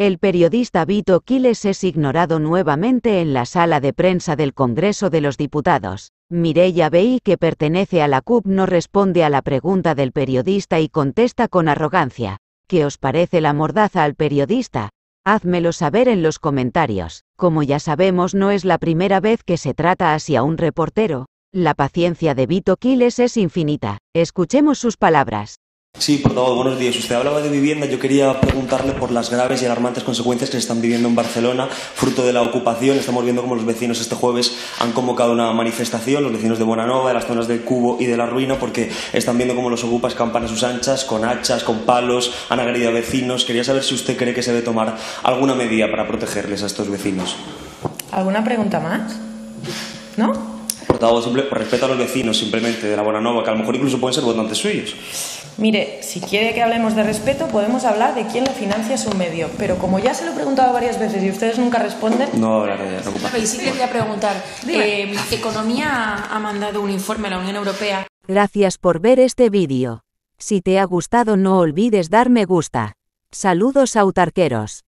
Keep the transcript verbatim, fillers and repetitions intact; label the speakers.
Speaker 1: El periodista Vito Quiles es ignorado nuevamente en la sala de prensa del Congreso de los Diputados. Mireia Vehí, que pertenece a la C U P, no responde a la pregunta del periodista y contesta con arrogancia. ¿Qué os parece la mordaza al periodista? Házmelo saber en los comentarios. Como ya sabemos, no es la primera vez que se trata así a un reportero. La paciencia de Vito Quiles es infinita. Escuchemos sus palabras.
Speaker 2: Sí, portavoz, buenos días. Usted hablaba de vivienda. Yo quería preguntarle por las graves y alarmantes consecuencias que se están viviendo en Barcelona, fruto de la ocupación. Estamos viendo cómo los vecinos este jueves han convocado una manifestación, los vecinos de Bonanova, de las zonas del Cubo y de la Ruina, porque están viendo cómo los ocupas campan a sus anchas, con hachas, con palos, han agredido a vecinos. Quería saber si usted cree que se debe tomar alguna medida para protegerles a estos vecinos.
Speaker 3: ¿Alguna pregunta más? ¿No?
Speaker 2: Portavoz, simple, por respeto a los vecinos, simplemente, de la Bonanova, que a lo mejor incluso pueden ser votantes suyos.
Speaker 3: Mire, si quiere que hablemos de respeto, podemos hablar de quién le financia su medio. Pero como ya se lo he preguntado varias veces y ustedes nunca responden...
Speaker 2: No hablaré de eso.
Speaker 4: Y sí quería preguntar, eh, Economía ha mandado un informe a la Unión Europea.
Speaker 1: Gracias por ver este vídeo. Si te ha gustado, no olvides dar me gusta. Saludos autarqueros.